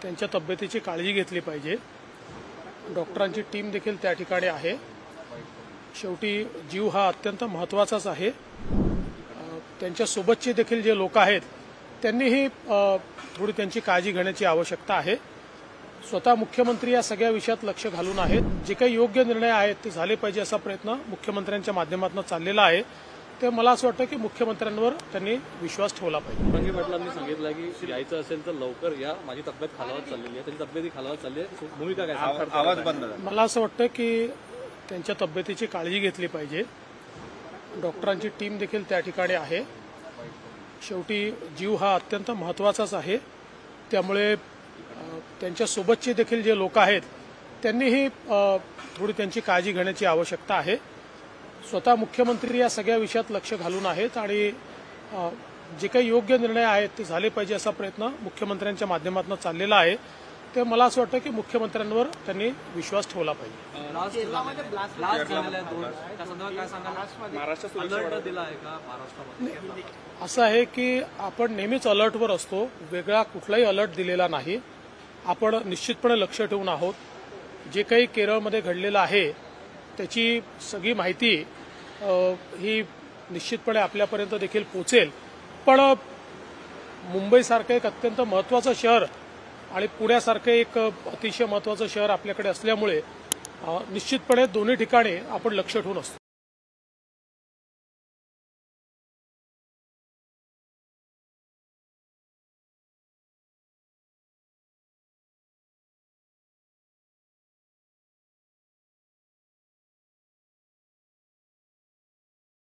त्यांच्या तब्येतीची काळजी घेतली पाहिजे। डॉक्टरांची टीम देखील त्या ठिकाणी आहे। शेवटी जीव हा अत्यंत महत्त्वाचाच आहे। त्यांच्या सोबतचे देखील जे लोक आहेत त्यांनीही थोडी त्यांची काळजी घेण्याची आवश्यकता आहे। स्वतः मुख्यमंत्री या सगळ्या विषयात लक्ष घालून आहेत। जे काही योग्य निर्णय आहेत ते झाले पाहिजे असा प्रयत्न मुख्यमंत्र्यांच्या माध्यमातून चाललेला आहे। ते मला असं वाटतं की मुख्यमंत्र्यांवर त्यांनी विश्वास ठेवला पाहिजे। रंगी पाटलांनी सांगितलं की यायचं असेल तर लवकर या, माझी तब्येत खालावत चाललेली आहे, त्याची तब्येती खालावत चालली आहे, भूमिका काय? आवाज बंद। मला असं वाटतं की त्यांच्या तब्येतीची काळजी घेतली पाहिजे। डॉक्टरांची टीम देखील त्या ठिकाणी आहे। शेवटी जीव हा अत्यंत महत्त्वाचाच आहे। त्यामुळे त्यांच्या सोबतचे देखील जे लोक आहेत त्यांनीही थोडी त्यांची काळजी घेण्याची आवश्यकता आहे। स्वतः मुख्यमंत्री या सगळ्या विषयात लक्ष घालून आहेत आणि जे काही योग्य निर्णय आहेत ते झाले पाहिजे असा प्रयत्न मुख्यमंत्र्यांच्या माध्यमातून चाललेला आहे। ते मला असं वाटतं की मुख्यमंत्र्यांवर त्यांनी विश्वास ठेवला पाहिजे। असं आहे की आपण नेहमीच अलर्टवर असतो, वेगळा कुठलाही अलर्ट दिलेला नाही। आपण निश्चितपणे लक्ष ठेवून आहोत। जे काही केरळमध्ये घडलेलं आहे त्याची सगळी माहिती ही निश्चितपणे आपल्यापर्यंत देखील पोहोचेल। पण मुंबईसारखं एक अत्यंत महत्त्वाचं शहर आणि पुण्यासारखं एक अतिशय महत्त्वाचं शहर आपल्याकडे असल्यामुळे निश्चितपणे दोन्ही ठिकाणी आपण लक्ष ठेवून असतो।